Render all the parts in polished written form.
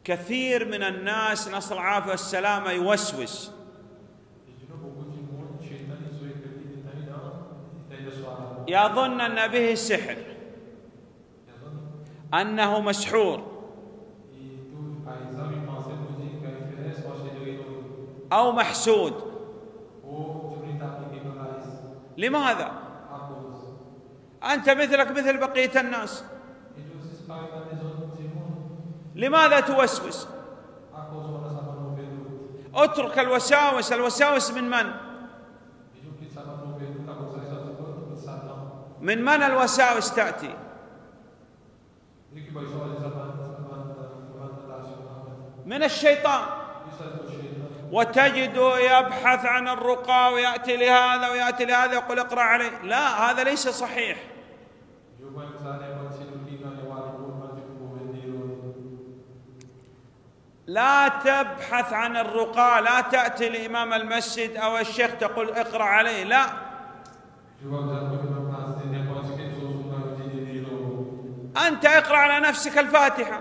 كثير من الناس نسأل الله العافية والسلامة يوسوس، يظن أن به سحر، أنه مسحور أو محسود. لماذا؟ أنت مثلك مثل بقية الناس، لماذا توسوس؟ اترك الوساوس. الوساوس من من؟ من من الوساوس تأتي؟ من الشيطان. وتجد يبحث عن الرقى ويأتي لهذا ويأتي لهذا يقول اقرأ عليه. لا، هذا ليس صحيح. لا تبحث عن الرقى، لا تأتي لإمام المسجد أو الشيخ تقول اقرأ عليه، لا. أنت اقرأ على نفسك الفاتحة،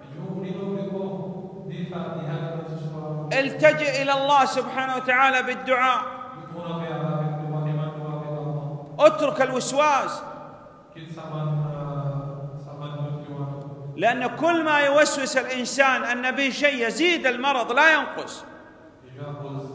التجئ إلى الله سبحانه وتعالى بالدعاء، اترك الوسواس، لأن كل ما يوسوس الإنسان أن به شيء يزيد المرض لا ينقص.